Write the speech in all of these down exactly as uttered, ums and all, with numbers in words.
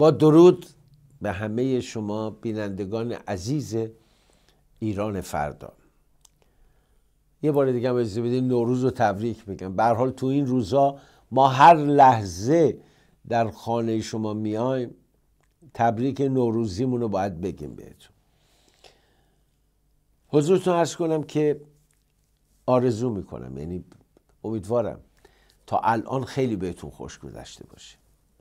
با درود به همه شما بینندگان عزیز ایران فردا. یه بار دیگه هم اجازه بدید نوروز رو تبریک بگم. به هر حال تو این روزا ما هر لحظه در خانه شما میایم تبریک نوروزیمون رو باید بگیم بهتون. حضورتون عرض کنم که آرزو میکنم، یعنی امیدوارم تا الان خیلی بهتون خوش گذشته باشه،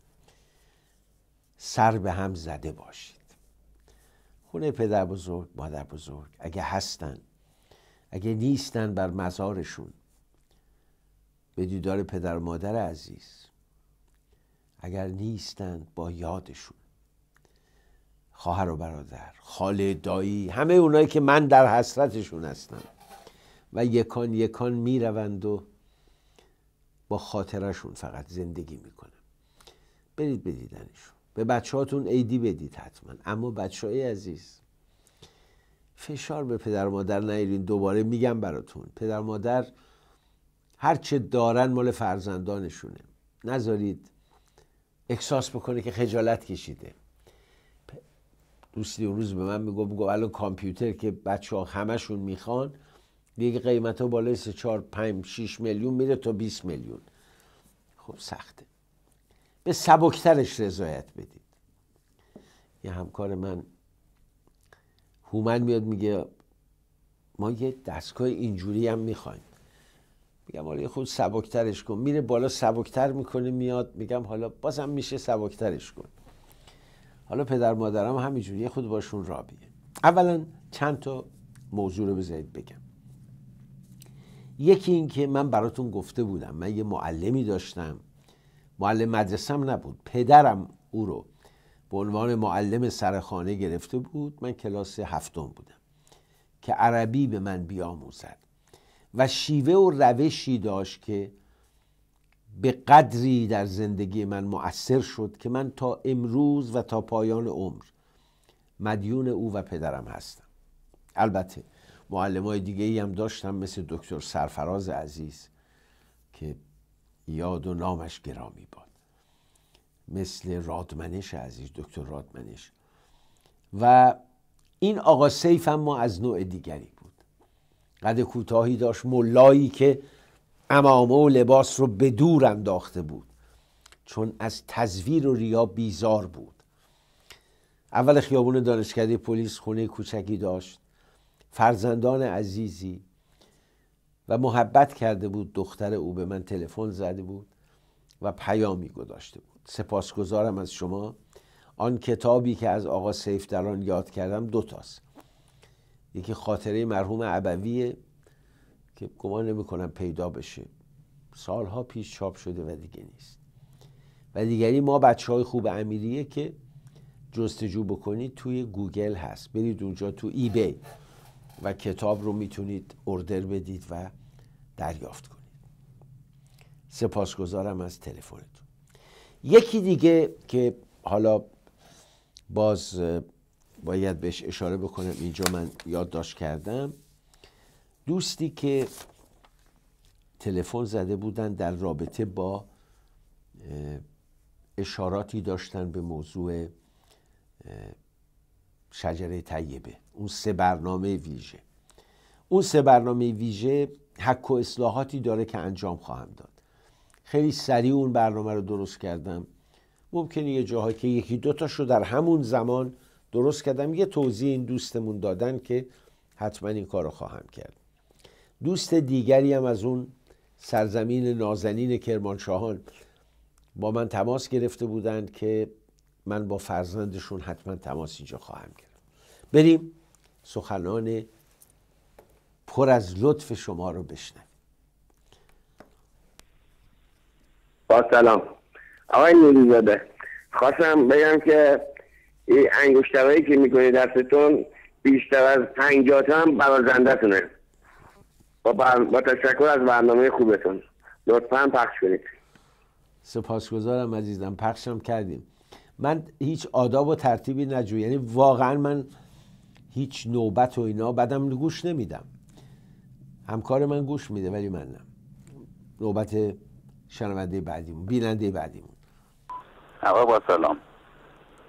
سر به هم زده باشید. خونه پدر بزرگ، مادر بزرگ اگه هستن، اگه نیستن بر مزارشون به دیدار پدر و مادر عزیز، اگر نیستن با یادشون، خواهر و برادر، خاله، دایی، همه اونایی که من در حسرتشون هستم و یکان یکان میروند و با خاطرشون فقط زندگی میکنن. برید بدیدنشون. به بچه هاتون عیدی بدید حتما. اما بچه های عزیز، فشار به پدر مادر نیارین. دوباره میگم براتون، پدر مادر هرچه دارن مال فرزندانشونه. نذارید احساس بکنه که خجالت کشیده. دوستی اون روز به من میگو میگو الان کامپیوتر که بچه ها همشون میخوان دیگه قیمت ها بالای سه چهار پنج شیش میلیون میره تا بیست میلیون. خب سخته. به سبکترش رضایت بدید. یه همکار من هومن میاد میگه ما یه دستگاه اینجوری هم میخوایم. میگم حالا خود سبکترش کن. میره بالا سبکتر میکنه میاد. میگم حالا بازم میشه سبکترش کن. حالا پدر مادرم همینجوری یه خود باشون رابیه. اولا چند تا موضوع رو بذارید بگم. یکی این که من براتون گفته بودم من یه معلمی داشتم، معلم مدرسم نبود، پدرم او رو به عنوان معلم سرخانه گرفته بود. من کلاس هفتم بودم که عربی به من بیاموزد و شیوه و روشی داشت که به قدری در زندگی من مؤثر شد که من تا امروز و تا پایان عمر مدیون او و پدرم هستم. البته معلمای دیگه ای هم داشتم مثل دکتر سرفراز عزیز که یاد و نامش گرامی باد، مثل رادمنش عزیز، دکتر رادمنش. و این آقا سیف هم ما از نوع دیگری بود. قد کوتاهی داشت، ملایی که عمامه و لباس رو به دور انداخته بود چون از تزویر و ریا بیزار بود. اول خیابون دانشکده پلیس خونه کوچکی داشت، فرزندان عزیزی و محبت کرده بود. دختر او به من تلفن زده بود و پیامی گذاشته بود. سپاسگزارم از شما. آن کتابی که از آقا سیف در آن یاد کردم دو تاست. یکی خاطره مرحوم ابویه که گمان نمی کنم پیدا بشه، سالها پیش چاپ شده و دیگه نیست. و دیگری ما بچه های خوب امیریه که جستجو بکنید توی گوگل هست، برید اونجا تو ای بی و کتاب رو میتونید اوردر بدید و دریافت کنید. سپاسگزارم از تلفنتون. یکی دیگه که حالا باز باید بهش اشاره بکنم، اینجا من یادداشت کردم، دوستی که تلفن زده بودن در رابطه با اشاراتی داشتن به موضوع شجره طیبه، اون سه برنامه ویژه. اون سه برنامه ویژه حک و اصلاحاتی داره که انجام خواهم داد. خیلی سریع اون برنامه رو درست کردم. ممکنه یه جاهایی که یکی دوتاشو در همون زمان درست کردم یه توضیح این دوستمون دادن که حتما این کار رو خواهم کرد. دوست دیگری هم از اون سرزمین نازنین کرمانشاهان با من تماس گرفته بودند که من با فرزندشون حتما تماس اینجا خواهم کرد. بریم سخنان پر از لطف شما رو بشنویم. با سلام آقای نوری‌زاده، خواستم بگم که این انگشترهایی که میکنی دستتون بیشتر از پنجاه تا هم برازنده تونه. با, بر... با تشکر از برنامه خوبتون، لطفاً پخش کنید. سپاسگزارم عزیزم، پخشم کردیم. من هیچ آداب و ترتیبی نجوی، یعنی واقعا من هیچ نوبت و اینا بعدم گوش نمیدم. همکار من گوش میده ولی من نه. نوبت شنونده بعدیمون، بیننده بعدیمون. آقا با سلام،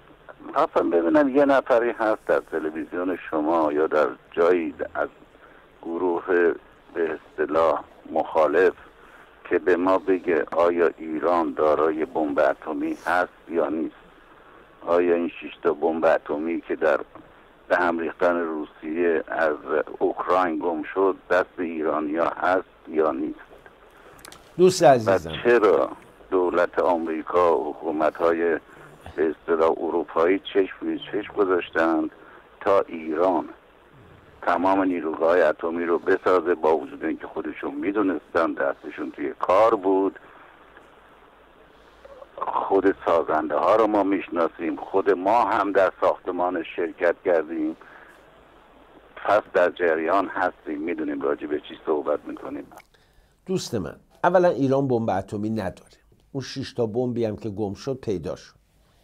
خواستم ببینم یه نفری هست در تلویزیون شما یا در جایی از گروه به اصطلاح مخالف که به ما بگه آیا ایران دارای بمب اتمی هست یا نیست؟ آیا این شش تا بمب اتمی که در به هم ریختن روسیه از اوکراین گم شد دست ایرانیا هست یا نیست؟ دوست عزیزم، و چرا دولت آمریکا و حکومت‌های به اصطلاح اروپایی چشم روی چشم گذاشتند تا ایران تمام نیروهای اتمی رو بسازه، با وجود اینکه خودشون میدونستن دستشون توی کار بود. خود سازنده ها رو ما میشناسیم، خود ما هم در ساختمان شرکت کردیم، پس در جریان هستیم، میدونیم راجع به چی صحبت میکنیم. دوست من، اولا ایران بمب اتمی نداره. اون شش تا بمبی هم که گم شد پیدا شد.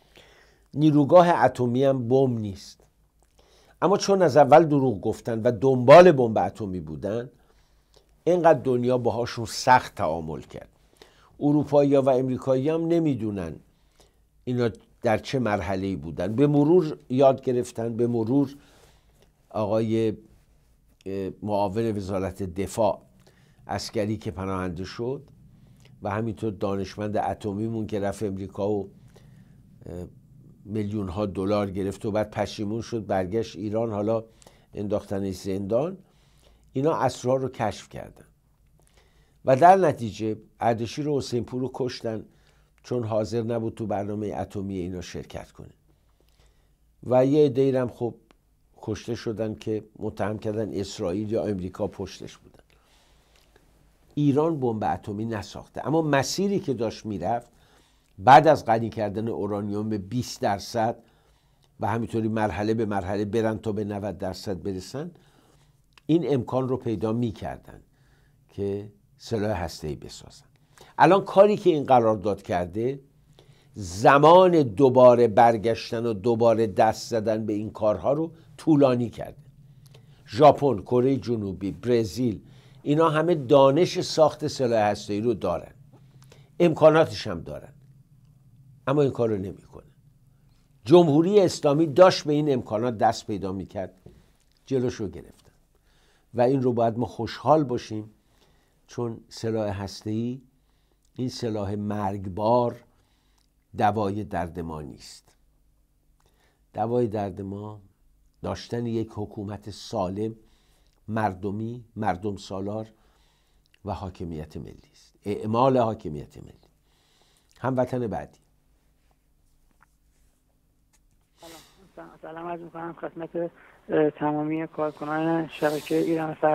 نیروگاه اتمی هم بمب نیست. اما چون از اول دروغ گفتن و دنبال بمب اتمی بودن، اینقدر دنیا باهاشون سخت تعامل کرد. اروپایی‌ها و امریکایی‌ها هم نمیدونن اینا در چه مرحله‌ای بودن. به مرور یاد گرفتن، به مرور آقای معاون وزارت دفاع عسکری که پناهنده شد و همینطور دانشمند اتمیمون که رفت امریکا و میلیون ها دلار گرفت و بعد پشیمون شد برگشت ایران، حالا انداختنش زندان، اینا اسرار رو کشف کردن و در نتیجه اردشیر و حسین پور رو کشتن چون حاضر نبود تو برنامه اتمی اینا شرکت کنه و یه عده‌ای هم خب کشته شدن که متهم کردن اسرائیل یا امریکا پشتش بودن. ایران بمب اتمی نساخته، اما مسیری که داشت میرفت بعد از غنی کردن اورانیوم به بیست درصد و همینطوری مرحله به مرحله برن تا به نود درصد برسن، این امکان رو پیدا میکردن که سلاح هسته‌ای بسازن. الان کاری که این قرارداد کرده زمان دوباره برگشتن و دوباره دست زدن به این کارها رو طولانی کرده. ژاپن، کره جنوبی، برزیل، اینا همه دانش ساخت سلاح هسته‌ای رو دارن، امکاناتش هم دارن، اما این کار رو نمی کنه. جمهوری اسلامی داشت به این امکانات دست پیدا میکرد، جلوش رو گرفتن و این رو باید ما خوشحال باشیم، چون سلاح هسته‌ای این سلاح مرگبار دوای درد ما نیست. دوای درد ما داشتن یک حکومت سالم، مردمی، مردم سالار و حاکمیت ملی است. اعمال حاکمیت ملی. هموطن بعدی. سلام سلام عرض می‌کنم خدمت تمامی کارکنان شبکه ایران فردا.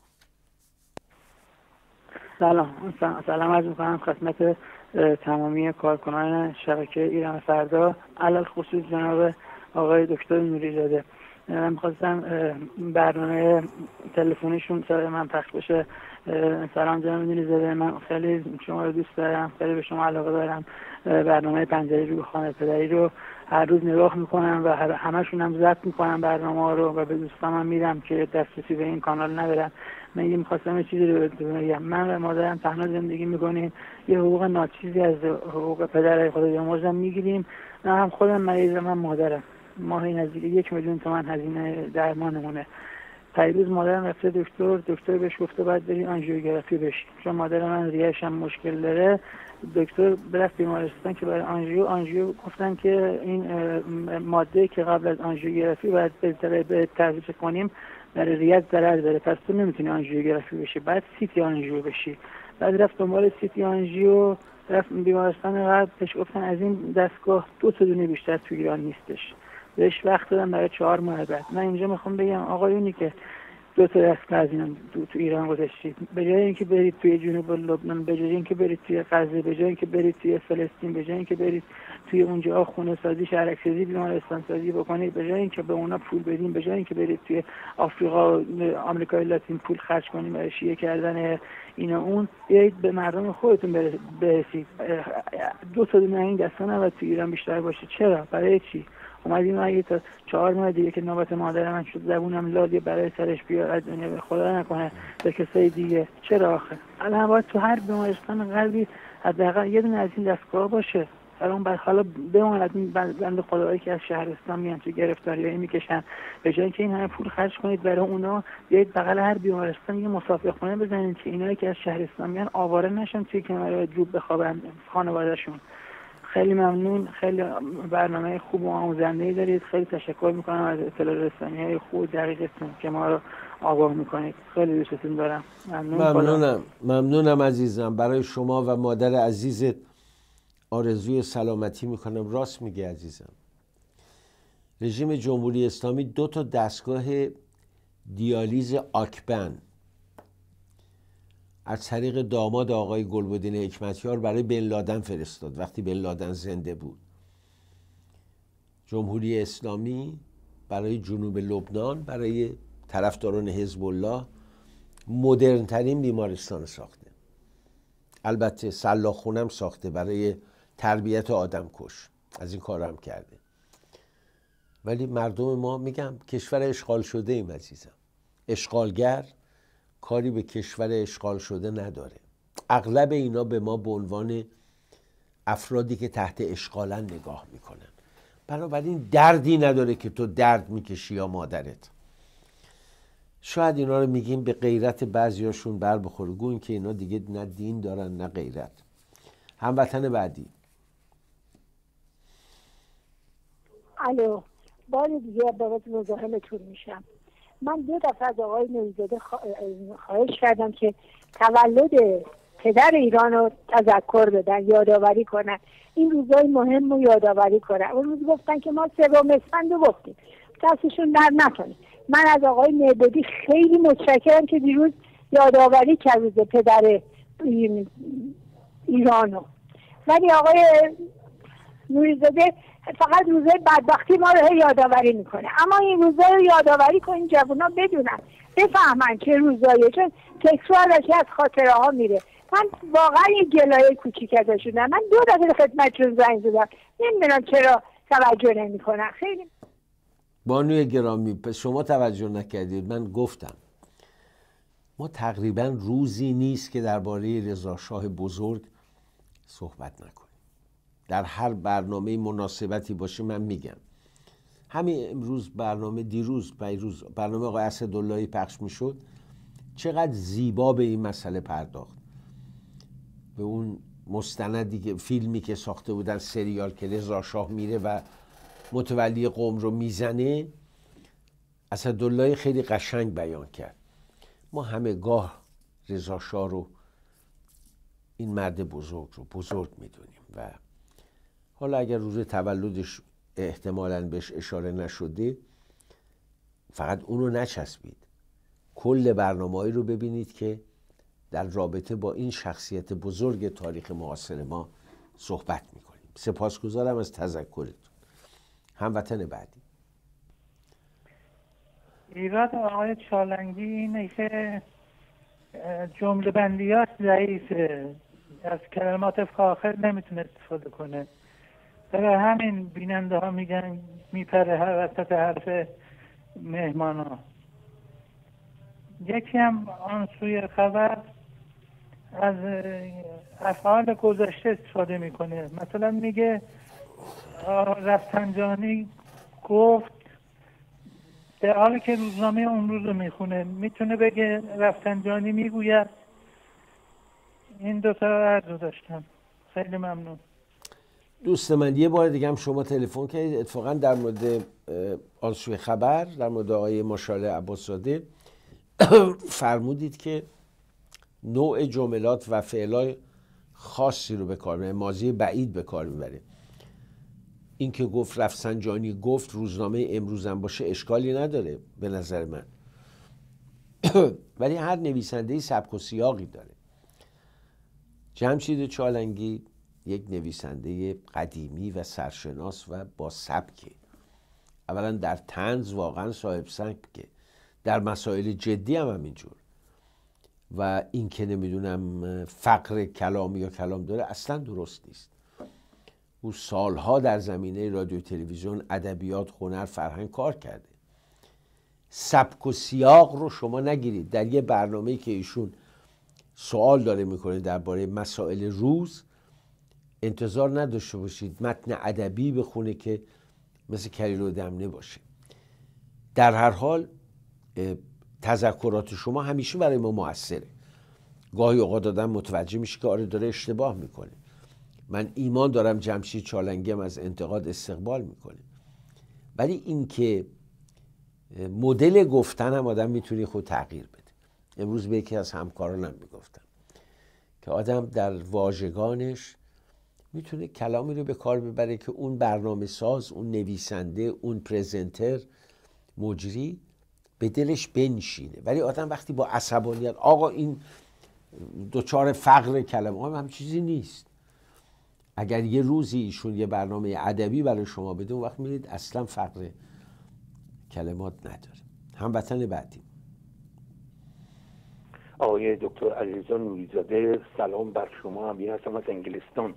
سلام سلام عرض می‌کنم خدمت تمامی کارکنان شبکه ایران فردا، علل خصوص جناب آقای دکتر نوری‌زاده. من می‌خواستم برنامه تلفنیشون سر من پخش بشه. سلام جناب نوری‌زاده، من خیلی شما رو دوست دارم، خیلی به شما علاقه دارم. برنامه پنجره روی خانه پدری رو هر روز نگاه میکنم و همشون هم ضبط میکنم برنامه ها رو و به دوستام هم میدم که دسترسی به این کانال ندارن. من یه میخواستم یه چیزی رو بگم. من و مادرم تنها زندگی میکنیم، یه حقوق ناچیزی از حقوق پدر خود بیامرزم میگیریم. من هم خودم مریضم، هم مادرم. ماهی نزدیک یک میلیون تومان هزینه درمانمونه. پیروز مادرم رفته دکتر، دکتر بهش گفته باید بری آنژیوگرافی بشی، چون مادر من ریه‌ش هم مشکل داره. دکتر برفت بیمارستان که برای آنژیو آنژیو گفتن که این ماده که قبل از آنژیوگرافی باید به تزریق کنیم برای ریه ضرر داره، پس تو نمیتونی آنژیوگرافی بشی، بعد سیتی آنژیو بشی. بعد رفت دنبال سیتی آنژیو، رفت بیمارستان قلب، بهش گفتن از این دستگاه دو تا دونه بیشتر تو ایران نیستش. بهش وقت دادم برای چهار ماه بعد. من اینجا میخوام بگم آقایونی که دو تا دستگاه از اینا تو, تو ایران گذاشتید، به جای اینکه برید توی جنوب لبنان، به جای اینکه برید توی غزه، به جای اینکه برید توی فلسطین، به جای اینکه برید توی اونجا خونه سازی، شهرک سازی، بیمارستان سازی بکنید، به جای اینکه به اونا پول بدین، به جای اینکه برید توی آفریقا و آمریکای لاتین پول خرج کنید برای شیعه کردن اینا اون، بیایید به مردم خودتون برسید. دو تا دونه این دستا نباید تو ایران بیشتر باشه. چرا؟ برای چی؟ اومدیم اگه تا چهار ماه دیگه که نوبت مادر من شد زبونم لادی برای سرش بیاد از دنیا به خدا نکنه به کسای دیگه. چرا آخه الان باید تو هر بیمارستان قلبی حداقل یه دونه از این دستگاه باشه؟ حالا بعد حالا بماند این بنده خدایی که از شهرستان میان تو گرفتاریایی میکشن، به جای که این همه پول خرج کنید برای اونا، بیایید بغل هر بیمارستان یه مسافرخونه بزنید که اینایی که از شهرستان میان آواره نشن توی کنار جوب بخوابن خانواده‌شون. خیلی ممنون، خیلی برنامه خوب و آموزنده‌ای دارید. خیلی تشکر میکنم از اطلاع رسانی‌های خوب و دقیقتون که ما رو آگاه میکنید. خیلی دوستتون دارم. ممنون. ممنونم ممنونم عزیزم. برای شما و مادر عزیزت آرزوی سلامتی میکنم. راست میگه عزیزم، رژیم جمهوری اسلامی دو تا دستگاه دیالیز آکبن از طریق داماد آقای گلبدین حکمتیار برای بن لادن فرستاد وقتی بن لادن زنده بود. جمهوری اسلامی برای جنوب لبنان، برای طرفداران حزب الله مدرن ترین بیمارستان ساخته. البته سلاخونم ساخته برای تربیت آدم کش، از این کار هم کرده. ولی مردم ما، میگم کشور اشغال شده ایم عزیزم. اشغالگر کاری به کشور اشغال شده نداره. اغلب اینا به ما به عنوان افرادی که تحت اشغالن نگاه میکنن. بنابراین دردی نداره که تو درد میکشی یا مادرت. شاید اینا رو میگیم به غیرت بعضیاشون بر بخوره، گوین که اینا دیگه نه دین دارن نه غیرت. هموطن بعدی. الو، بار دیگه بابت مزاحمتون میشم. من دو دفعه از آقای نوری‌زاده خواهش کردم که تولد پدر ایران رو تذکر بدن، یادآوری کنن، این روزای مهم رو یادآوری کنن. اون روز گفتن که ما سوم اسفند رو گفتیم، دستشون در نکنه. من از آقای مهدی خیلی متشکرم که دیروز یادآوری کرد روز پدر ایرانو. ولی آقای نوری‌زاده فقط روزای بدبختی ما رو یادآوری میکنه. اما این روزا رو یادآوری کنین، جوونا بدونن، بفهمن چه روزاییه، چون تکرارش از خاطره ها میره. من واقعا یه گلایه کوچیک ازشون دارم. من دو دفعه خدمتشون زنگ زدم، نمیدونم چرا توجه نمیکنن. خیلی بانوی گرامی، پس شما توجه نکردید. من گفتم ما تقریبا روزی نیست که درباره رضا شاه بزرگ صحبت نکنیم. در هر برنامه مناسبتی باشه من میگم. همین امروز برنامه، دیروز پیروز برنامه آقای اسداللهی پخش میشد، چقدر زیبا به این مسئله پرداخت. به اون مستندی که فیلمی که ساخته بودن، سریال که رضا شاه میره و متولی قوم رو میزنه، اسداللهی خیلی قشنگ بیان کرد. ما همه گاه رضا شاه رو، این مرد بزرگ رو بزرگ میدونیم و حالا اگر روز تولدش احتمالاً بهش اشاره نشده، فقط اونو نچسبید، کل برنامه‌ای رو ببینید که در رابطه با این شخصیت بزرگ تاریخ معاصر ما صحبت میکنیم. سپاسگزارم از تذکرتون. هموطن بعدی. ایراد آقای چالنگی اینه که جمله بندیات ضعیفه، از کلمات فاخر نمیتونه استفاده کنه. برای همین بیننده ها میگن میپره هر وسط حرف مهمان ها. یکی هم آن سوی خبر از افعال گذشته استفاده میکنه. مثلا میگه رفسنجانی گفت، در حالی که روزنامه اون روز رو میخونه، میتونه بگه رفسنجانی میگوید. این دوتا رو عرض داشتم. خیلی ممنون. دوست من، یه بار دیگه هم شما تلفن کردید اتفاقا در مورد آن سوی خبر، در مورد آقای ماشاءالله عباس‌زاده فرمودید که نوع جملات و فعلای خاصی رو به کار میبره، ماضی بعید به کار میبره. این که گفت رفسنجانی گفت روزنامه امروزم باشه اشکالی نداره به نظر من. ولی هر نویسنده‌ای سبک و سیاقی داره. جمشید چالنگی یک نویسنده قدیمی و سرشناس و با سبکه. اولا در طنز واقعا صاحب سبکه، در مسائل جدی هم همینجور. و این که نمیدونم فقر کلامی یا کلام داره اصلا درست نیست. او سالها در زمینه رادیو تلویزیون، ادبیات، هنر، فرهنگ کار کرده. سبک و سیاق رو شما نگیرید. در یه برنامه‌ای که ایشون سوال داره میکنه درباره مسائل روز، انتظار نداشته باشید متن ادبی بخونه که مثل کلیل و دمنه باشه. در هر حال تذکرات شما همیشه برای ما موثره. گاهی اوقات آدم متوجه میشه که آره داره اشتباه میکنه. من ایمان دارم جمشید چالنگی هم از انتقاد استقبال میکنه، ولی این که مدل گفتن هم آدم میتونه خود تغییر بده. امروز به یکی از همکارانم میگفتم که آدم در واژگانش میتونه کلامی رو به کار ببره که اون برنامه ساز، اون نویسنده، اون پرزنتر، مجری به دلش بنشینه. ولی آدم وقتی با عصبانیت آقا این دوچار فقر کلمه هم, هم چیزی نیست. اگر یه روزی ایشون یه برنامه ادبی برای شما بده اون وقت میرید اصلا فقر کلمات نداره. هموطن بعدی آقای دکتر علیرضا نوری‌زاده، سلام بر شما. امیر هستم از انگلستان.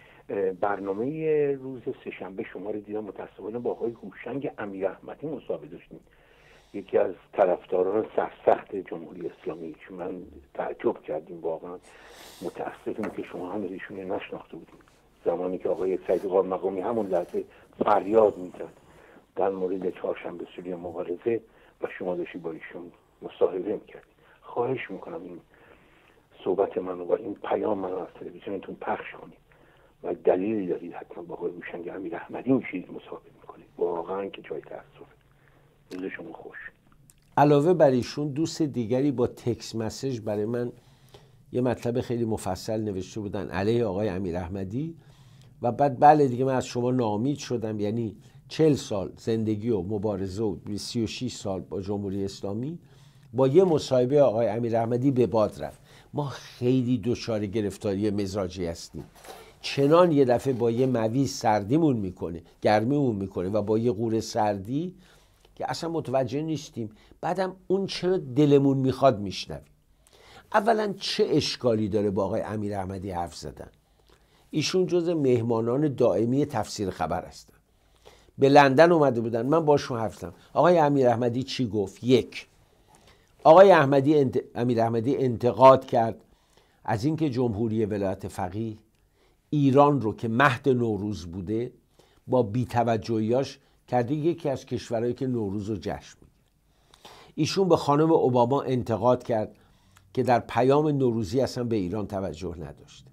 برنامه روز سه‌شنبه شما رو دیدم، متاسفانه با آقای هوشنگ امیراحمدی مصاحبه داشتیم، یکی از طرفداران سرسخت جمهوری اسلامی، که من تعجب کردیم واقعا. متاسفیم که شما هم ایشون نشناخته بودیم. زمانی که آقای سید قائم‌مقامی همون لحظه فریاد میزد در مورد چهارشنبه سوری مبارزه و شما داشتی با ایشون مصاحبه میکردید. خواهش میکنم این صحبت منو و این پیام منو از تلویزیونتون پخش کنید و دلیلی دارید حتما با آقای هوشنگ امیراحمدی میشید مصاحبه میکنید، واقعا که جای تأسفه. روز شما خوش. علاوه بر ایشون دوست دیگری با تکس مسیج برای من یه مطلب خیلی مفصل نوشته بودن علیه آقای امیراحمدی و بعد بله دیگه من از شما ناامید شدم، یعنی چهل سال زندگی و مبارزه و سی و شش سال با جمهوری اسلامی با یه مصاحبه آقای امیراحمدی به باد رفت. ما خیلی دچار گرفتاری مزاجی هستیم، چنان یه دفعه با یه مویز سردیمون میکنه، گرمیمون میکنه و با یه قوره سردی که اصلا متوجه نیستیم. بعدم اون چرا دلمون میخواد میشنویم. اولا چه اشکالی داره با آقای امیراحمدی حرف زدن؟ ایشون جز مهمانان دائمی تفسیر خبر هستن، به لندن اومده بودن، من باشون حرف زدم. آقای امیراحمدی چی گفت؟ یک، آقای احمدی انت... امیراحمدی انتقاد کرد از اینکه جمهوری ولایت فقیه ایران رو که مهد نوروز بوده با بی‌توجهیاش کرده یکی از کشورهایی که نوروز رو جشن میگیره. ایشون به خانم اوباما انتقاد کرد که در پیام نوروزی اصلا به ایران توجه نداشته.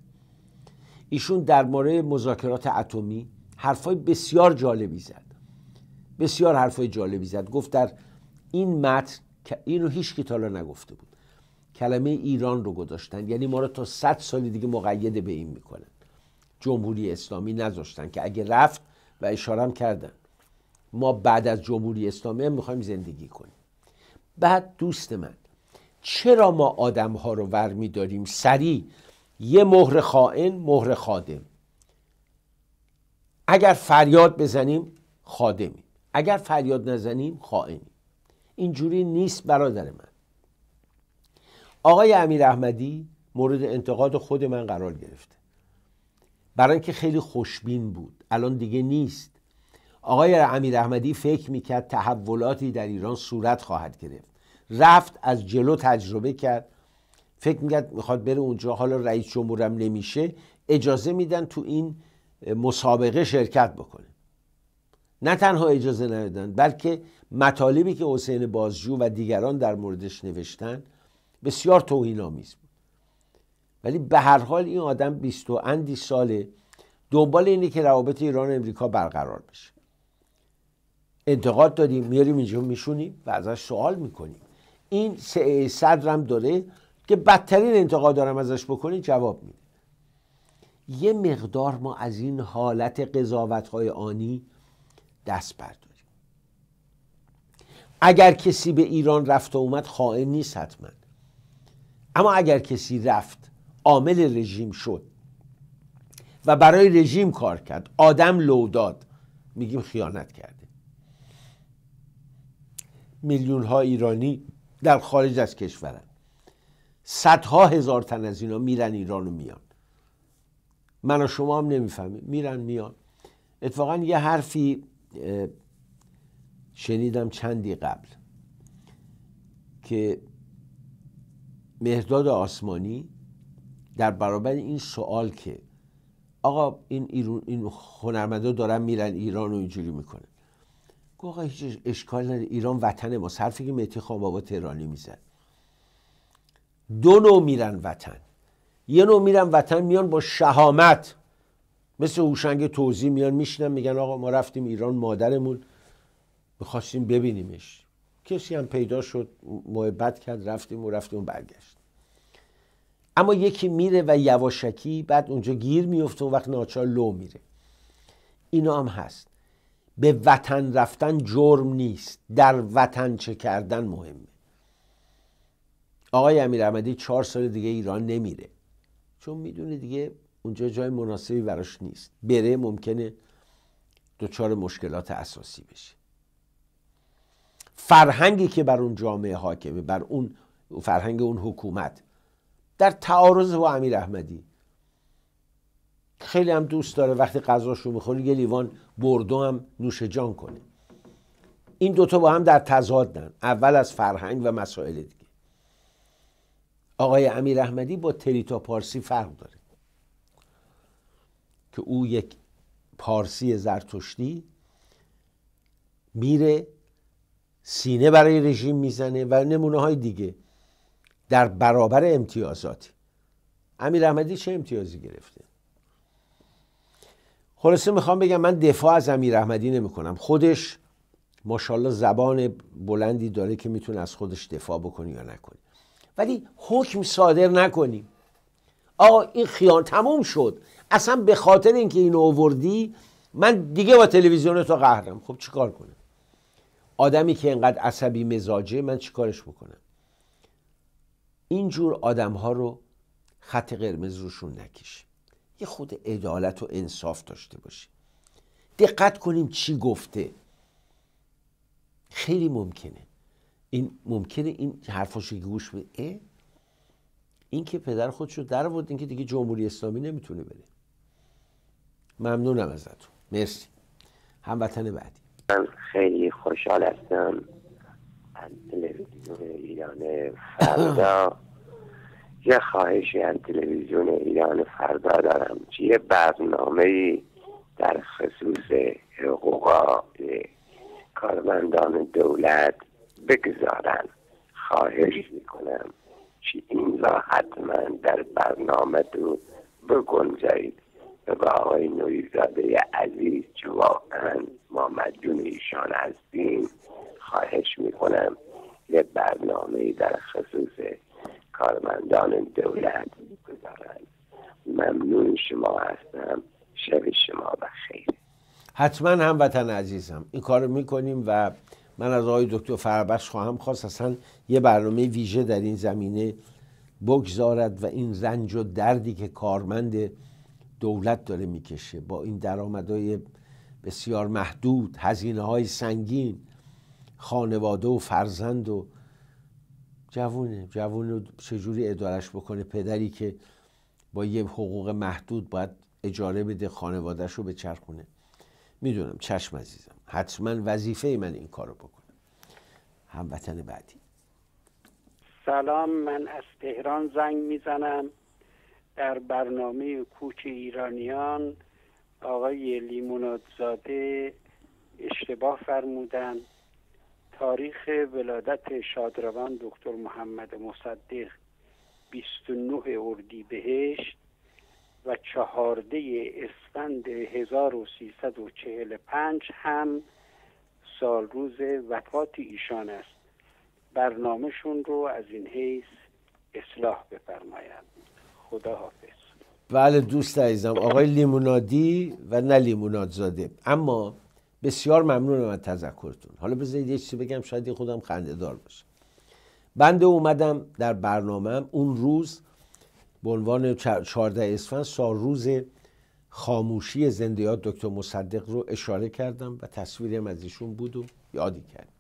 ایشون در مورد مذاکرات اتمی حرفای بسیار جالبی زد، بسیار حرفای جالبی زد. گفت در این متن که اینو هیچ کی تا حالا نگفته بود، کلمه ایران رو گذاشتن، یعنی ما رو تا صد سال دیگه مقید به این میکنن. جمهوری اسلامی نذاشتن که اگه رفت و اشارم کردن ما بعد از جمهوری اسلامی هم میخوایم زندگی کنیم. بعد دوست من چرا ما آدم ها رو ور میداریم سریع یه مهر خائن مهر خادم؟ اگر فریاد بزنیم خادمیم، اگر فریاد نزنیم خائنیم. اینجوری نیست برادر من. آقای امیراحمدی مورد انتقاد خود من قرار گرفته برای اینکه خیلی خوشبین بود، الان دیگه نیست. آقای امیراحمدی فکر میکرد تحولاتی در ایران صورت خواهد گرفت، رفت از جلو تجربه کرد، فکر میکرد میخواد بره اونجا، حالا رئیس جمهورم نمیشه اجازه میدن تو این مسابقه شرکت بکنه. نه تنها اجازه ندادن بلکه مطالبی که حسین بازجو و دیگران در موردش نوشتن بسیار توهین‌آمیز بود. ولی به هر حال این آدم بیست و اندی ساله دنبال اینه که روابط ایران و امریکا برقرار بشه. انتقاد داریم، میاریم اینجا میشونیم و ازش سوال میکنیم. این صدرم داره که بدترین انتقاد دارم ازش بکنی جواب میده. یه مقدار ما از این حالت قضاوت‌های آنی دست برداریم. اگر کسی به ایران رفت و اومد خائن نیست حتما، اما اگر کسی رفت عامل رژیم شد و برای رژیم کار کرد، آدم لو داد، میگیم خیانت کرده. میلیون ها ایرانی در خارج از کشورن، صدها هزار تن از اینا میرن ایران و میان. من و شما هم نمیفهمیم، میرن میان. اتفاقا یه حرفی شنیدم چندی قبل که مهرداد آسمانی در برابر این سوال که آقا این ایران این هنرمندا دارن میرن ایران و اینجوری میکنن. گفت آقا هیچ اشکال نداره، ایران وطن ما. حرفی که مهدی خان بابا تهرانی میزد. دو نوع میرن وطن. یه نوع میرن وطن میان با شهامت، مثل هوشنگ توزیع میان میشنن میگن آقا ما رفتیم ایران، مادرمون میخواستیم ببینیمش، کسی هم پیدا شد محبت کرد، رفتیم و رفتیم و برگشت. اما یکی میره و یواشکی بعد اونجا گیر میفته و وقت ناچار لو میره. اینا هم هست. به وطن رفتن جرم نیست، در وطن چه کردن مهمه. آقای امیراحمدی چهار سال دیگه ایران نمیره، چون میدونه دیگه اونجا جای مناسبی براش نیست. بره ممکنه دچار مشکلات اساسی بشه. فرهنگی که بر اون جامعه حاکمه، بر اون فرهنگ اون حکومت، در تعارض با امیراحمدی. خیلی هم دوست داره وقتی غذاشو میخوره یه لیوان بردو هم نوش جان کنه. این دوتا با هم در تضادن، اول از فرهنگ و مسائل دیگه. آقای امیراحمدی با تریتا پارسی فرق داره که او یک پارسی زرتشتی میره سینه برای رژیم میزنه و نمونه های دیگه در برابر امتیازاتی. امیراحمدی چه امتیازی گرفته؟ خلاصه میخوام بگم من دفاع از امیراحمدی نمی کنم. خودش ماشاءالله زبان بلندی داره که میتونه از خودش دفاع بکنه یا نکنه، ولی حکم صادر نکنیم. آقا این خیان تموم شد، اصلا به خاطر اینکه اینو آوردی من دیگه با تلویزیون تو قهرم. خب چیکار کنم؟ آدمی که اینقدر عصبی مزاجه من چیکارش بکنم؟ اینجور آدم ها رو خط قرمز روشون نکشیم. یه خود عدالت و انصاف داشته باشیم. دقت کنیم چی گفته. خیلی ممکنه این ممکنه این حرفاشو که گوش بده، این که پدر خودشو در آورد، این که دیگه جمهوری اسلامی نمیتونه بره. ممنونم ازتون. مرسی. هموطن بعدی. من خیلی خوشحال هستم از تلویزیون ایران فردا. یه خواهشی از تلویزیون ایران فردا دارم که یه برنامه‌ای در خصوص حقوق کارمندان دولت بگذارن. خواهش میکنم که این را حتما در برنامه تو بگنجایید و با آقای نوری‌زاده عزیز که واقعا ما مدیون ایشان هستیم خواهش میکنم یه برنامه در خصوص کارمندان دولت بگذارن. ممنون شما هستم. شب شما بخیر. حتما هموطن عزیزم این کار رو میکنیم و من از آقای دکتر فربخش خواهم خواست اصلا یه برنامه ویژه در این زمینه بگذارد و این رنج و دردی که کارمند دولت داره میکشه با این درآمدهای بسیار محدود، هزینه های سنگین، خانواده و فرزند و جوونه جوونه چجوری ادارش بکنه؟ پدری که با یه حقوق محدود باید اجاره بده خانوادهش رو بچرخونه. میدونم چشم عزیزم، حتما وظیفه من این کارو بکنم. هموطن بعدی. سلام، من از تهران زنگ میزنم. در برنامه کوچ ایرانیان آقای لیمونادزاده اشتباه فرمودن. تاریخ ولادت شادروان دکتر محمد مصدق بیست و نه اردیبهشت و چهارده اسفند هزار و سیصد و چهل و پنج هم سال روز وفات ایشان است. برنامهشون رو از این حیث اصلاح بفرمایند. خدا حافظ. بله دوست عزیزم آقای لیمونادی و نه لیمونادزاده، اما بسیار ممنونم از تذکرتون. حالا بذارید یه چیزی بگم شاید خودم خنده دار باشه. بنده اومدم در برنامه‌ام اون روز به عنوان چهارده اسفند سال روز خاموشی زنده یاد دکتر مصدق رو اشاره کردم و تصویرم از ایشون بود و یادی کردم.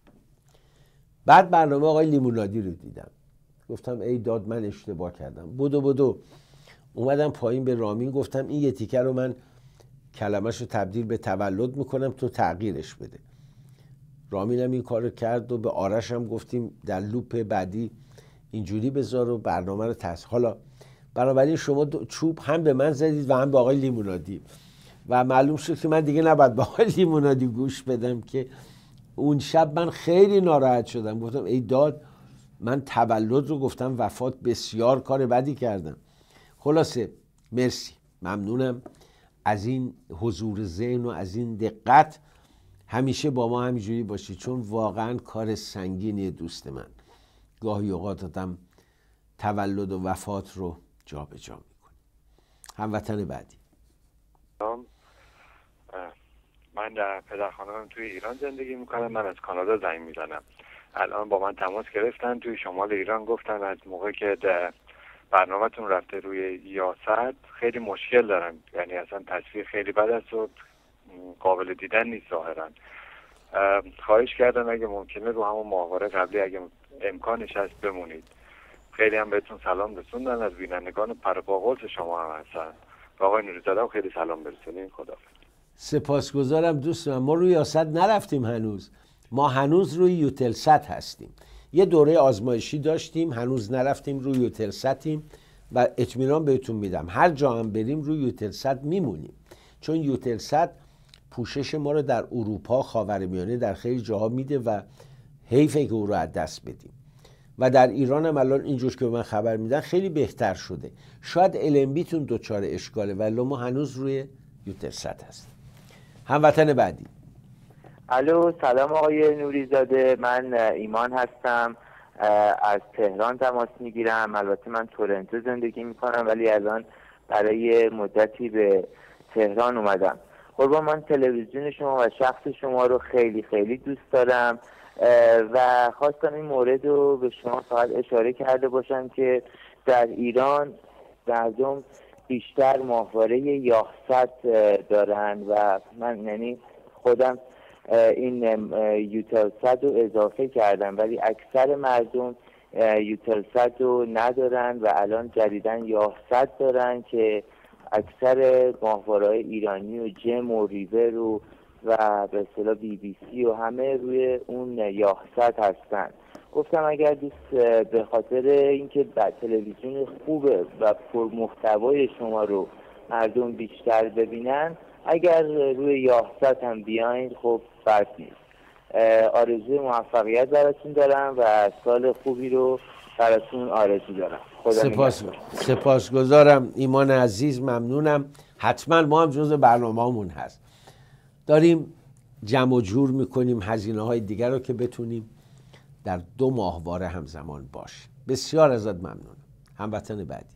بعد برنامه آقای لیمونادی رو دیدم، گفتم ای داد من اشتباه کردم. بدو بدو اومدم پایین به رامین گفتم این یه تیکه رو من کلمه‌شو تبدیل به تولد میکنم تو تغییرش بده. رامین هم این کارو کرد و به آرش هم گفتیم در لوپ بعدی اینجوری بذار و برنامه رو تصحیح. حالا بنابراین شما چوب هم به من زدید و هم به آقای لیمونادی و معلوم شد که من دیگه نباید به آقای لیمونادی گوش بدم که اون شب من خیلی ناراحت شدم. گفتم ای داد، من تولد رو گفتم، وفات بسیار کار بدی کردم. خلاصه مرسی، ممنونم از این حضور ذهن و از این دقت. همیشه با ما همینجوری باشید، چون واقعا کار سنگینیه دوست من. گاهی اوقات آدم تولد و وفات رو جا به جا میکنه. هموطن بعدی. من در پدرخوانه‌ام توی ایران زندگی میکنم. من از کانادا زنگ میزنم. الان با من تماس گرفتن توی شمال ایران، گفتن از موقع که برنامه‌تون رفته روی یاست خیلی مشکل دارن، یعنی اصلا تصویر خیلی بد است و قابل دیدن نیست ظاهرا. خواهش کردن اگه ممکنه رو همون ماهواره قبلی اگه امکانش هست بمونید. خیلی هم بهتون سلام رسوندن، از بینندگان پرپاقلس شما هم هستن. آقای نوری‌زاده خیلی سلام برسونین. خداحافظ. سپاسگزارم دوست من. ما روی یاست نرفتیم هنوز، ما هنوز روی یوتلست هستیم. یه دوره آزمایشی داشتیم، هنوز نرفتیم، روی یوتلستیم و اطمینان بهتون میدم هر جا هم بریم روی یوتلست میمونیم، چون یوتلست پوشش ما رو در اروپا، خاورمیانه، در خیلی جاها میده و حیفه که او رو از دست بدیم. و در ایران هم الان اینجور که به من خبر میدن خیلی بهتر شده. شاید الامبیتون دوچار اشکاله ولی ما هنوز روی یوتلست هستیم. هموطن بعدی. الو، سلام آقای نوری‌زاده، من ایمان هستم، از تهران تماس میگیرم. البته من تورنتو زندگی میکنم ولی الان برای مدتی به تهران اومدم. قربان، من تلویزیون شما و شخص شما رو خیلی خیلی دوست دارم و خواستم این مورد رو به شما فقط اشاره کرده باشم که در ایران مردم بیشتر ماهواره یاهصد دارن و من یعنی خودم این یوتلست رو اضافه کردم ولی اکثر مردم یوتلست رو ندارن و الان جدیدن یاهصد دارن که اکثر ماهواره‌های ایرانی و جم و ریور و و به اصطلاح بی بی سی و همه روی اون یاهصد هستن. گفتم اگر دوست به خاطر اینکه تلویزیون خوبه و پرمحتوای شما رو مردم بیشتر ببینن، اگر روی یاهصد هم بیاین خب فرق نیست. آرزوی موفقیت براتون دارم و سال خوبی رو براتون آرزو دارم. خدا سپاس سپاسگزارم ایمان عزیز، ممنونم. حتما ما هم جزء برنامه‌مون هست. داریم جمع و جور میکنیم هزینه های دیگر رو که بتونیم در دو ماهواره همزمان باشیم. بسیار ازت ممنونم. هموطن بعدی.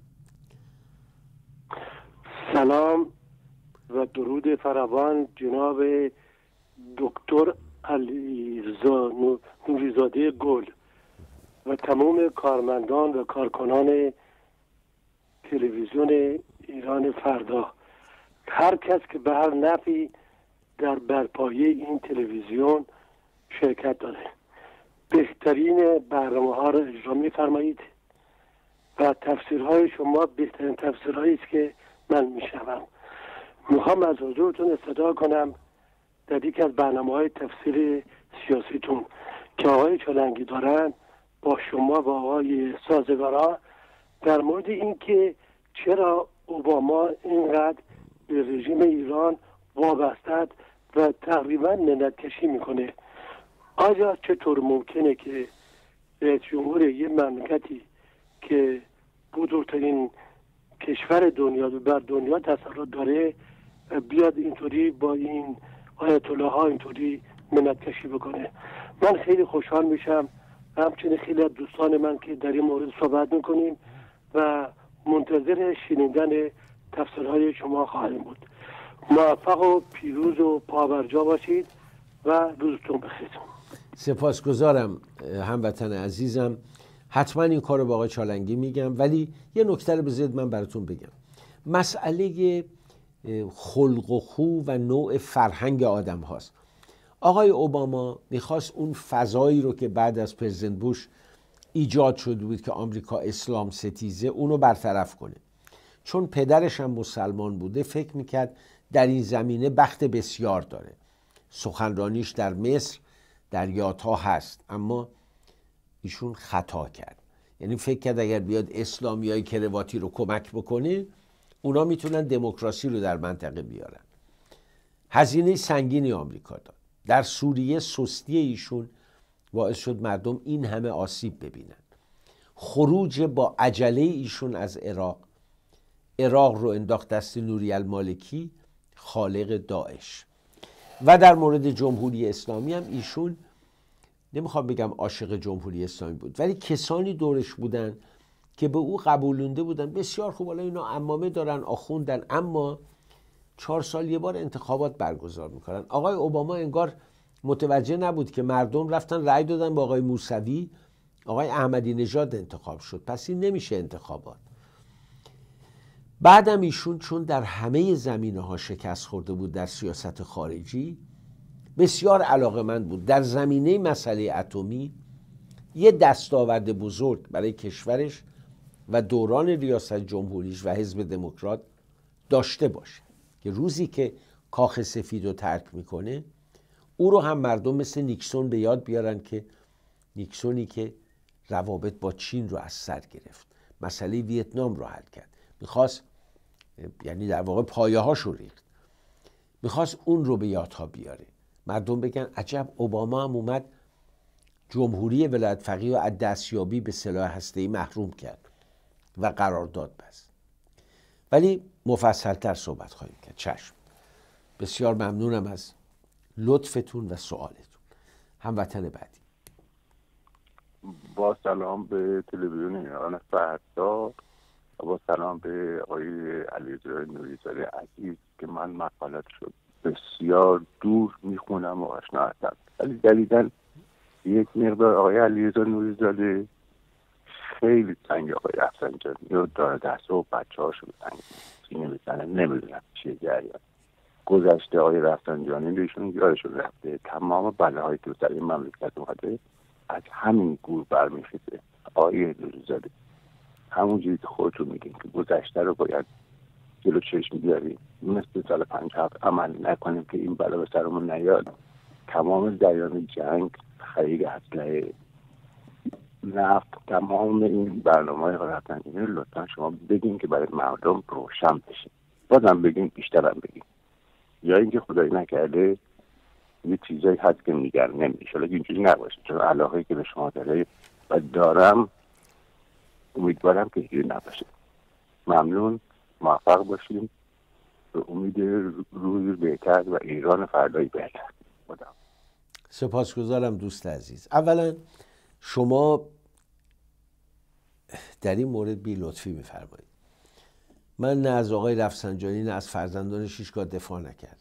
سلام و درود فراوان جناب دکتر علیرضا نوری‌زاده گل و تمام کارمندان و کارکنان تلویزیون ایران فردا. هر کس که به هر نفعی در برپایی این تلویزیون شرکت داره، بهترین برنامه ها را اجرا می‌فرمایید و تفسیرهای شما بهترین تفسیرهایی است که من میشنوم. میخوام از حضورتون استفاده کنم در یکی از برنامه‌های تفسیر سیاسیتون که آقای چالنگی دارن با شما و آقای سازگارا در مورد اینکه چرا اوباما اینقدر به رژیم ایران وابسته و تقریبا منت کشی میکنه. آیا چطور ممکنه که رئیس جمهور یه مملکتی که بزرگترین کشور دنیا بر دنیا تسلط داره بیاد اینطوری با این آیت الله ها اینطوری منت کشی بکنه؟ من خیلی خوشحال میشم، همچنین خیلی از دوستان من که در این مورد صحبت میکنیم و منتظر شنیدن تفسیرهای شما خواهیم بود. موفق و پیروز و پابرجا باشید و روزتون بخیر. سپاسگزارم هموطن عزیزم. حتما این کار رو با آقای چالنگی میگم، ولی یه نکته رو بذارید من براتون بگم. مسئله خلق و خو و نوع فرهنگ آدم هاست. آقای اوباما میخواست اون فضایی رو که بعد از پرزیدنت بوش ایجاد شده بود که آمریکا اسلام ستیزه، اونو برطرف کنه. چون پدرش هم مسلمان بوده فکر میکرد در این زمینه بخت بسیار داره. سخنرانیش در مصر در یادها هست، اما ایشون خطا کرد. یعنی فکر کرد اگر بیاد اسلامیای کرواتی رو کمک بکنه اونا میتونن دموکراسی رو در منطقه بیارن. هزینه سنگینی آمریکا داد. در سوریه سستی ایشون باعث شد مردم این همه آسیب ببینن. خروج با عجله ایشون از عراق عراق رو انداخت دست نوری المالکی خالق داعش. و در مورد جمهوری اسلامی هم ایشون نمیخوام بگم عاشق جمهوری اسلامی بود، ولی کسانی دورش بودن که به او قبولونده بودن بسیار خوب، حالا اینا عمامه دارن آخوندن، اما چهار سال یه بار انتخابات برگزار میکنن. آقای اوباما انگار متوجه نبود که مردم رفتن رأی دادن با آقای موسوی، آقای احمدی نژاد انتخاب شد، پس این نمیشه انتخابات. بعدم ایشون چون در همه زمینه ها شکست خورده بود در سیاست خارجی، بسیار علاقه‌مند بود در زمینه مسئله اتمی یه دستاورد بزرگ برای کشورش و دوران ریاست جمهوریش و حزب دموکرات داشته باشه که روزی که کاخ سفید رو ترک میکنه او رو هم مردم مثل نیکسون به یاد بیارن، که نیکسونی که روابط با چین رو از سر گرفت، مسئله ویتنام رو حل کرد، میخواست یعنی در واقع پایه هاش رو ریخت، میخواست اون رو به یادها بیاره، مردم بگن عجب اوباما هم اومد جمهوری ولایت فقیه و از دستیابی به سلاح هسته‌ای محروم کرد و قرارداد بست. ولی مفصل‌تر صحبت خواهیم کرد. چشم. بسیار ممنونم از لطفتون و سوالتون. هموطن بعدی. با سلام به تلویزیون ایران فردا و با سلام به آقای علیرضا نوری‌زاده عزیز که من مقالات شد بسیار دور میخونم و آشنا هستم، ولی جدیدن یک مقدار آقای علیرضا نوری‌زاده خیلی تنگ آقای رفسنجانی رو داره دست و بچه هاشو تنگ سینه میزنه. نمیدونم چیه جریان. گذشته آقای رفسنجانی بهشون یادشون رفته تمام بلاهایی که در این مملکت اومده از همین گور برمیخیزه. آقای نوری‌زاده همونجوری که خودتون میگین که گذشته رو باید جلو چشم بیاریم، مثل سال پنج هفت عمل نکنیم که این بلا به سرمون نیاد. تمام جریان جنگ، خرید اسلحه، نفت، تمام این برنامه‌های رفتن این رو لطفا شما بگین که برای مردم روشن بشه. بازم بگین، بیشتر هم بگین، یا اینکه خدایی نکرده یه چیزایی هست که میگن نمیشه، حالا اینجوری نباشه، چون علاقه‌ای که به شما داره و دارم امیدوارم که اینجوری نباشه. ممنون، موفق باشیم به امید روز بهتر و ایران فردایی بهتر. خدا. سپاسگزارم دوست عزیز. اولا شما در این مورد بی لطفی میفرمایید. من نه از آقای رفسنجانی نه از فرزندانش هیچگاه دفاع نکردم.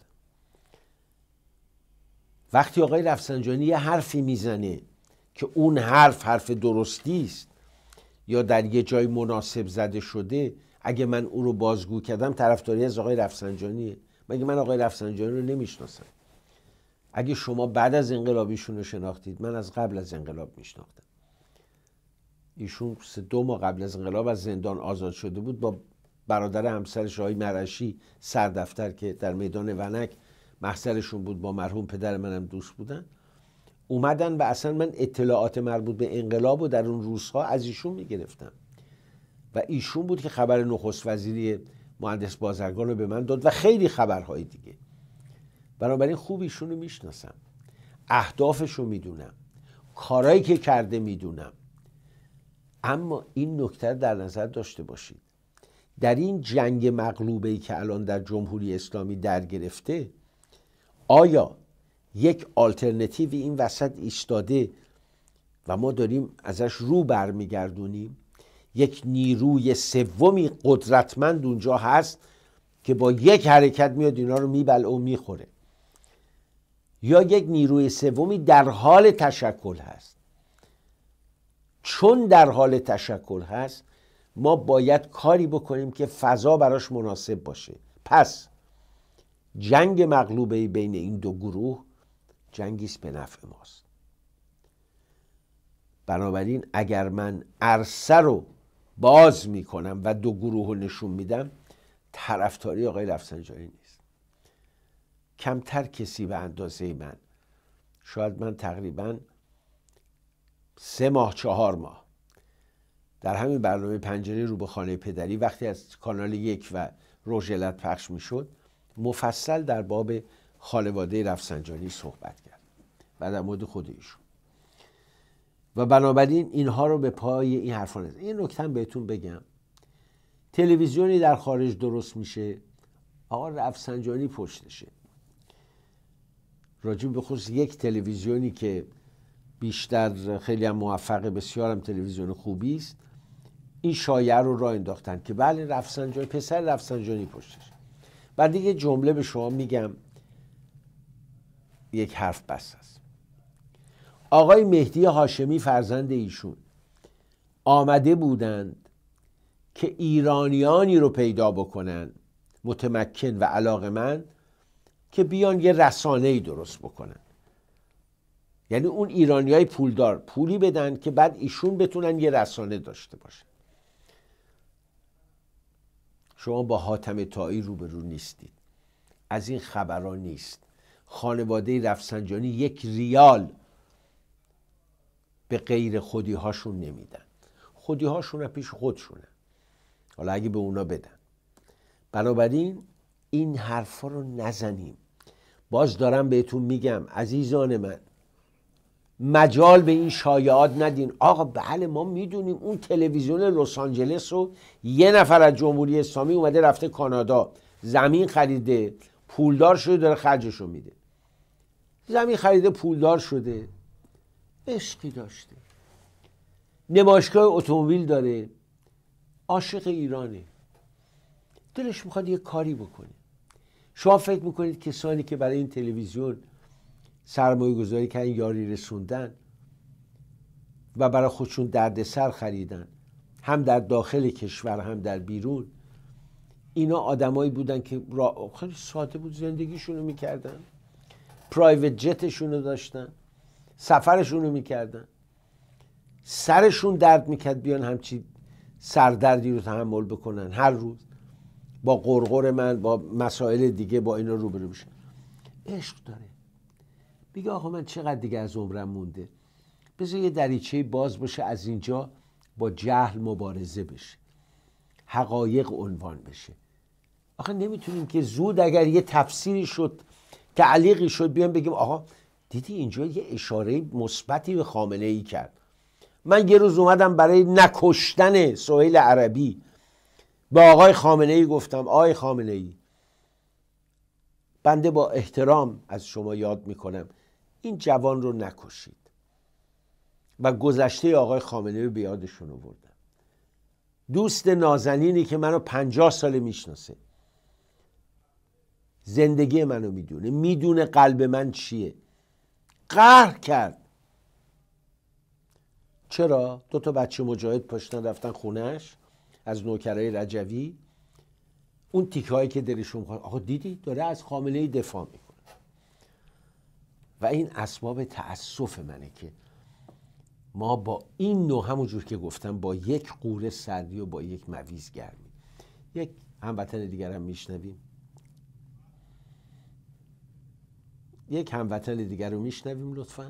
وقتی آقای رفسنجانی یه حرفی میزنه که اون حرف حرف درستی است یا در یه جای مناسب زده شده، اگه من او رو بازگو کردم طرفداری از آقای رفسنجانیه. مگه من آقای رفسنجانی رو نمیشناسم؟ اگه شما بعد از انقلاب ایشون رو شناختید، من از قبل از انقلاب میشناختم. ایشون سه دو ماه قبل از انقلاب از زندان آزاد شده بود، با برادر همسرش آقای مرشی سردفتر که در میدان ونک محضرشون بود، با مرحوم پدر منم دوست بودن، اومدن و اصلا من اطلاعات مربوط به انقلاب و در اون روزها از ایشون میگرفتم و ایشون بود که خبر نخست وزیری مهندس بازرگان رو به من داد و خیلی خبرهای دیگه. بنابراین خوب ایشون رو میشناسم، اهدافش رو میدونم، کارهایی که کرده میدونم. اما این نکته در نظر داشته باشید، در این جنگ مغلوبه‌ای که الان در جمهوری اسلامی در گرفته، آیا یک آلترنتیوی این وسط ایستاده و ما داریم ازش رو برمیگردونیم؟ یک نیروی سومی قدرتمند اونجا هست که با یک حرکت میاد اینا رو میبلعه و میخوره، یا یک نیروی سومی در حال تشکل هست؟ چون در حال تشکل هست ما باید کاری بکنیم که فضا براش مناسب باشه. پس جنگ مغلوبه بین این دو گروه جنگی است به نفع ماست. بنابراین اگر من عرصه رو باز میکنم و دو گروه رو نشون میدم، طرفداری آقای رفسنجانی نیست. کمتر کسی به اندازه من، شاید من تقریباً سه ماه چهار ماه در همین برنامه پنجره رو به خانه پدری وقتی از کانال یک و روژلت پخش میشد مفصل در باب خانواده رفسنجانی صحبت کرد و در مورد خود ایشون و بنابراین اینها رو به پای این حرفا نزد. این نکته هم بهتون بگم، تلویزیونی در خارج درست میشه آقا رفسنجانی پشتشه. راجب به خصوص یک تلویزیونی که بیشتر خیلی هم موفقه، بسیار هم تلویزیون خوبی است، این شایعه رو راه انداختن که بله رفسنجانی، پسر رفسنجانی پشتشه. بعد دیگه جمله به شما میگم، یک حرف بس است. آقای مهدی هاشمی فرزند ایشون آمده بودند که ایرانیانی رو پیدا بکنن متمکن و علاقه‌مند که بیان یه رسانه‌ای درست بکنن. یعنی اون ایرانیای پولدار پولی بدن که بعد ایشون بتونن یه رسانه داشته باشن. شما با حاتم طایی روبرو نیستید، از این خبرها نیست. خانواده رفسنجانی یک ریال به غیر خودی هاشون نمیدن، خودی هاشون پیش خودشونه، حالا اگه به اونا بدن. بنابراین این حرفا رو نزنیم. باز دارم بهتون میگم عزیزان من، مجال به این شایعات ندین. آقا بله ما میدونیم اون تلویزیون لس آنجلس رو یه نفر از جمهوری اسلامی اومده رفته کانادا، زمین خریده، پولدار شده، داره خرجشو میده. زمین خریده، پولدار شده، عشقی داشته، نمایشگاه اتومبیل داره، عاشق ایرانه، دلش میخواد یه کاری بکنه. شما فکر میکنید کسانی که برای این تلویزیون سرمایه گذاری کردن، یاری رسوندن و برای خودشون دردسر خریدن، هم در داخل کشور هم در بیرون، اینا آدمایی بودن که را... خیلی ساده بود، زندگیشونو میکردن، پرایوت جتشونو داشتن، سفرشونو میکردن، سرشون درد میکرد بیان همچی سردردی رو تحمل بکنن هر روز، با قرقر من، با مسائل دیگه، با اینا روبرو بشن. عشق داره، میگه آقا من چقدر دیگه از عمرم مونده، بذار یه دریچه باز باشه، از اینجا با جهل مبارزه بشه، حقایق عنوان بشه. آخه نمیتونیم که زود اگر یه تفسیری شد، تعلیقی شد، بیان بگیم آقا دیدی اینجا یه اشاره مثبتی به خامنه ای کرد. من یه روز اومدم برای نکشتن سهیل عربی به آقای خامنه ای گفتم آقای خامنه ای، بنده با احترام از شما یاد میکنم این جوان رو نکشید و گذشته آقای خامنه ای رو به یادشون آوردم. دوست نازنینی که منو پنجاه ساله میشناسه، زندگی منو میدونه، میدونه قلب من چیه، قهر کرد. چرا؟ دو تا بچه مجاهد پاشتن رفتن خونهش از نوکرای رجوی، اون تیکه هایی که دلشون میخواد، آقا دیدی داره از خامنه ای دفاع میکنه. و این اسباب تأسف منه که ما با این نوع، همونجور که گفتم، با یک قوره سردی و با یک مویز گرمی. یک هموطن دیگر هم میشنویم یک هموطن دیگر رو میشنویم لطفاً.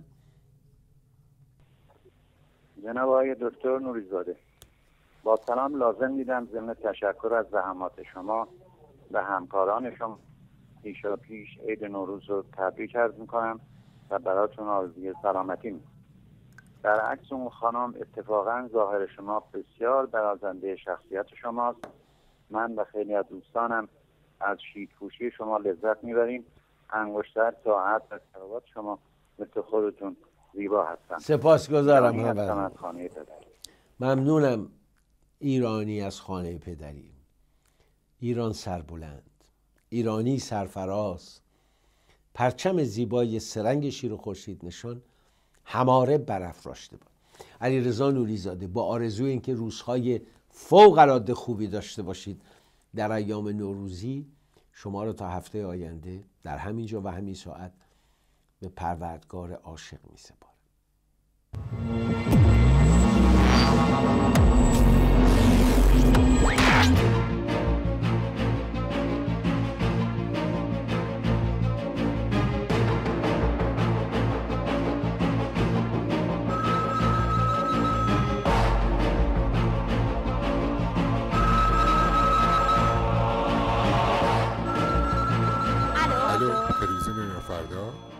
جناب آقای دکتر نوریزاده، با سلام لازم میدم ضمن تشکر از زحمات شما و همکاران شما پیشا پیش عید نوروز رو تبریک عرض میکنم و براتون آرزوی سلامتی میکنم. در عکس اون خانم اتفاقا ظاهر شما بسیار برازنده شخصیت شماست. من و خیلی از دوستانم از شیک‌پوشی شما لذت میبریم. انگشتر، ساعت و کراوات شما مثل خودتون زیبا هستن. سپاسگزارم. هستم از خانه پدری. ممنونم. ایرانی از خانه پدری، ایران سربلند، ایرانی سرفراز، پرچم زیبای سرنگ شیر و خورشید نشان هماره برافراشته باد. علیرضا نوریزاده با آرزوی اینکه روزهای فوق العاده خوبی داشته باشید در ایام نوروزی، شما رو تا هفته آینده در همین جا و همین ساعت به پروردگار عاشق می سپارم. الو تلویزیون ایران فردا.